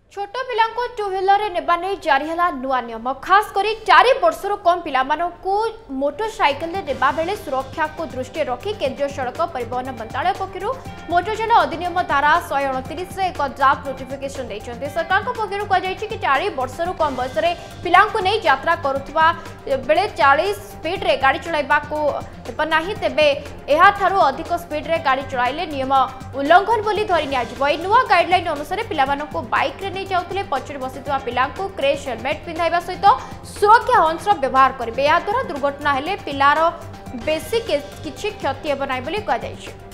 छोट पिला two wheeler ने जारी है नुआ नियम खास कर 4 वर्षर कम पिला मोटरसाइकेल नेबा बेले सुरक्षा को दृष्टि रखी केंद्रीय सड़क परिवहन मंत्रालय पक्षर मोटरयान अधिनियम धारा 129 एक ड्राफ्ट नोटिफिकेशन देते सरकार पक्षर कहुई कि 4 वर्षर कम बयस पिला नहीं यात्रा करुवा बेले 40 स्पीड रे गाड़ी चलाइबा को नाही तेबे अधिक स्पीड रे गाड़ी चलाइले नियम उल्लंघन बोली धरी नि नुआ गाइडलाइन अनुसार पिला बाइक रे नहीं जाउथिले पछरे बसितवा पिला को क्रेश हेलमेट पिंधाइबा सहित सुरक्षा हंस व्यवहार करेंगे। या द्वारा दुर्घटना हेले पिलार बेसी किछि क्षति हेब नाही बोली कहा जायछि।